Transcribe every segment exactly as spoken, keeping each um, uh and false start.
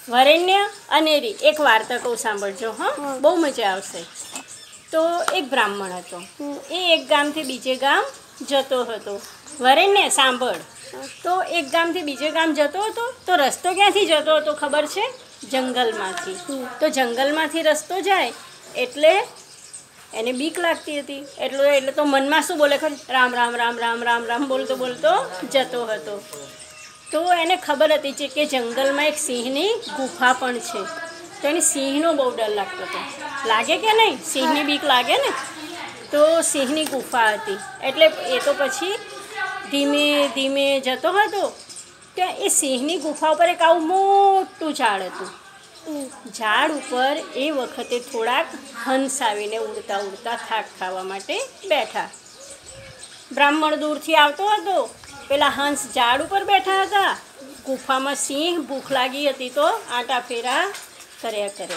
વરેણ્ય અનેરી એક વાર્તા કહું, સાંભળજો. હા, બહુ મજા આવશે. તો એક બ્રાહ્મણ હતો. એ એક ગામથી બીજે ગામ જતો હતો. વરેણ્ય સાંભળ. તો એક ગામથી બીજે ગામ જતો હતો. તો રસ્તો ક્યાંથી જતો હતો ખબર છે? જંગલમાંથી. તો જંગલમાંથી રસ્તો જાય એટલે એને બીક લાગતી હતી. એટલો એટલે તો મનમાં શું બોલે ખબર? રામ રામ રામ રામ રામ રામ બોલતો બોલતો જતો હતો. તો એને ખબર હતી કે જંગલમાં એક સિંહની ગુફા પણ છે. તો એને સિંહનો બહુ ડર લાગતો હતો. લાગે કે નહીં? સિંહની બીક લાગે ને. તો સિંહની ગુફા હતી એટલે એ તો પછી ધીમે ધીમે જતો હતો. ત્યાં એ સિંહની ગુફા ઉપર એક આવું મોટું ઝાડ હતું. ઝાડ ઉપર એ વખતે થોડાક હંસ આવીને ઉડતા ઉડતા થાક ખાવા માટે બેઠા. બ્રાહ્મણ દૂરથી આવતો હતો. પેલા હંસ ઝાડ ઉપર બેઠા હતા. ગુફામાં સિંહ ભૂખ લાગી હતી તો આટા ફેરા કર્યા કરે.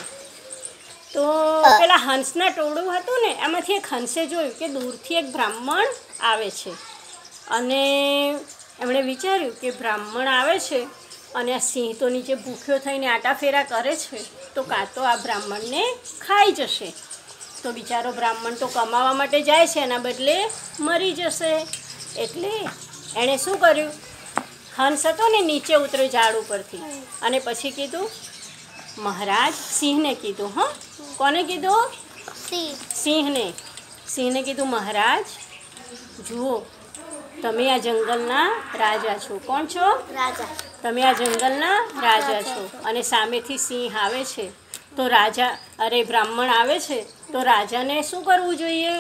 તો પેલા હંસના ટોળું હતું ને, એમાંથી એક હંસે જોયું કે દૂરથી એક બ્રાહ્મણ આવે છે. અને એમણે વિચાર્યું કે બ્રાહ્મણ આવે છે અને આ સિંહ તો નીચે ભૂખ્યો થઈને આટા ફેરા કરે છે, તો કાં તો આ બ્રાહ્મણને ખાઈ જશે. તો બિચારો બ્રાહ્મણ તો કમાવા માટે જાય છે, એના બદલે મરી જશે. એટલે એણે શું કર્યું? હંસ હતો ને નીચે ઉતર્યો ઝાડ ઉપરથી અને પછી કીધું, મહારાજ, સિંહને કીધું. હા, કોને કીધું? સિંહને. સિંહને કીધું, મહારાજ જુઓ, તમે આ જંગલના રાજા છો. કોણ છો? રાજા. તમે આ જંગલના રાજા છો અને સામેથી સિંહ આવે છે. તો રાજા અરે બ્રાહ્મણ આવે છે તો રાજાને શું કરવું જોઈએ?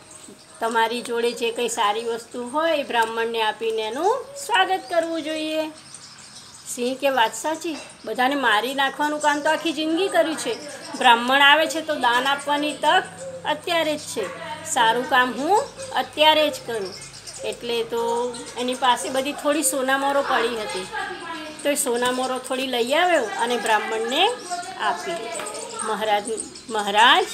તમારી જોડે જે કંઈ સારી વસ્તુ હોય એ બ્રાહ્મણને આપીને એનું સ્વાગત કરવું જોઈએ. સિંહ કે વાત સાચી. બધાને મારી નાખવાનું કામ તો આખી જિંદગી કર્યું છે. બ્રાહ્મણ આવે છે તો દાન આપવાની તક અત્યારે જ છે. સારું કામ હું અત્યારે જ કરું. એટલે તો એની પાસે બધી થોડી સોનામોરો પડી હતી. તો એ સોનામોરો થોડી લઈ આવ્યો અને બ્રાહ્મણને આપી. મહારાજ મહારાજ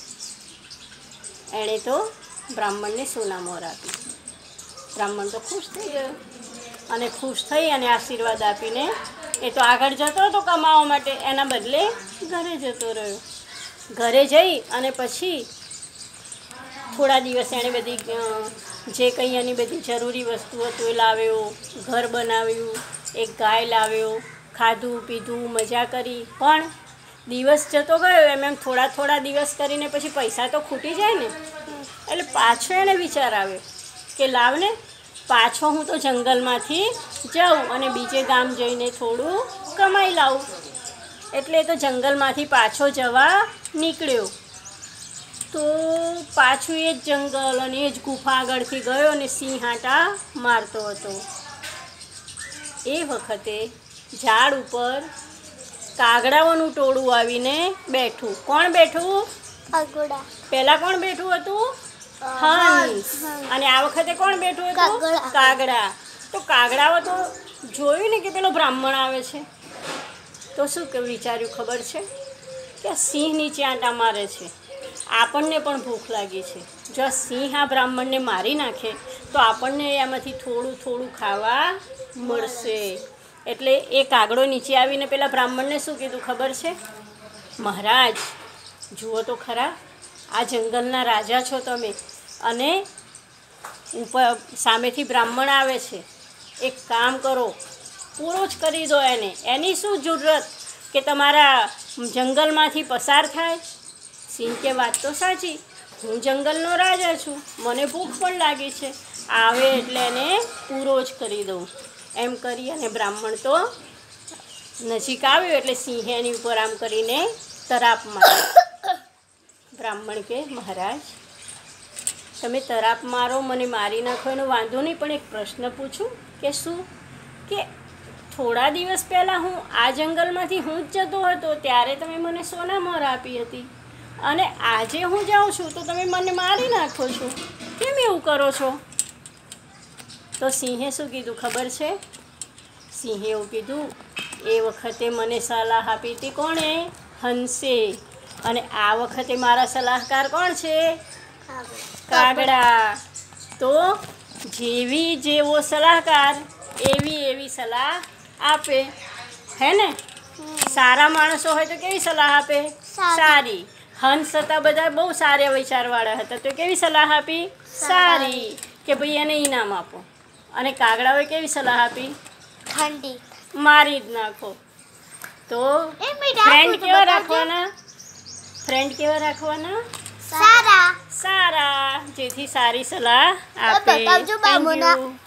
એણે તો બ્રાહ્મણને સોનામોર આપી. બ્રાહ્મણ તો ખુશ થઈ ગયો અને ખુશ થઈ અને આશીર્વાદ આપીને એ તો આગળ જતો હતો કમાવા માટે, એના બદલે ઘરે જતો રહ્યો. ઘરે જઈ અને પછી થોડા દિવસ એણે બધી જે કંઈ એની બધી જરૂરી વસ્તુ હતું એ લાવ્યો, ઘર બનાવ્યું, એક ગાય લાવ્યો, ખાધું પીધું, મજા કરી. પણ દિવસ જતો ગયો એમ એમ થોડા થોડા દિવસ કરીને પછી પૈસા તો ખૂટી જાય ને. એટલે પાછો એને વિચાર આવ્યો કે લાવને, પાછો હું તો જંગલમાંથી જાઉં અને બીજે ગામ જઈને થોડું કમાઈ લાવું. એટલે તો જંગલમાંથી પાછો જવા નીકળ્યો. તો પાછું એ જ જંગલ અને એ જ ગુફા આગળથી ગયો અને સિંહ આંટા મારતો હતો. એ વખતે ઝાડ ઉપર કાગડાઓનું ટોળું આવીને બેઠું. કોણ બેઠું? કાગડા. પહેલાં કોણ બેઠું હતું? હંસ. અને આ વખતે કોણ બેઠું હતું? કાગડા. તો કાગડાઓ તો જોયું ને કે પેલો બ્રાહ્મણ આવે છે તો શું કે વિચાર્યું ખબર છે કે સિંહ નીચે આંટા મારે છે, આપણને પણ ભૂખ લાગી છે. જો સિંહ આ બ્રાહ્મણને મારી નાખે તો આપણને એમાંથી થોડું થોડું ખાવા મળશે. એટલે એ કાગડો નીચે આવીને પેલા બ્રાહ્મણને શું કીધું ખબર છે? મહારાજ જુઓ તો ખરા, આ જંગલના રાજા છો તમે અને ઉપર સામેથી બ્રાહ્મણ આવે છે. એક કામ કરો, પૂરો જ કરી દો એને. એની શું જરૂરત કે તમારા જંગલમાંથી પસાર થાય? સિંહ કે વાત તો સાચી, હું જંગલનો રાજા છું, મને ભૂખ પણ લાગી છે, આવે એટલે એને પૂરો જ કરી દઉં. એમ કરી અને બ્રાહ્મણ તો નજીક આવ્યો એટલે સિંહે એની ઉપર આમ કરીને તરાપ મારી. બ્રાહ્મણ કે મહારાજ તમે તરાપ મારો, મને મારી નાખો એનો વાંધો નહીં, પણ એક પ્રશ્ન પૂછું? કે શું? કે થોડા દિવસ પહેલાં હું આ જંગલમાંથી હું જ જતો હતો ત્યારે તમે મને સોનામોર આપી હતી અને આજે હું જાઉં છું તો તમે મને મારી નાખો છો. કેમ એવું કરો છો? તો સિંહે શું કીધું ખબર છે? સિંહે એવું કીધું, એ વખતે મને સલાહ આપી હતી કોણે? હંસે. અને આ વખતે મારા સલાહકાર કોણ છે? કાગડા. તો જેવી જેવો સલાહકાર એવી એવી સલાહ આપે, હે ને? સારા માણસો હોય તો કેવી સલાહ આપે? સારી. હંસ હતા બધા બહુ સારા વિચારવાળા હતા તો કેવી સલાહ આપી? સારી. કે ભાઈ એને ઇનામ આપો. અને કાગડાઓએ કેવી સલાહ આપી? ઠંડી. મારી જ નાખો. તો ફ્રેન્ડ કેવા રાખવાના? ફ્રેન્ડ કેવા રાખવાના? સારા. સારા, જેથી સારી સલાહ આપે. બતાવજો બાબુના. Thank you.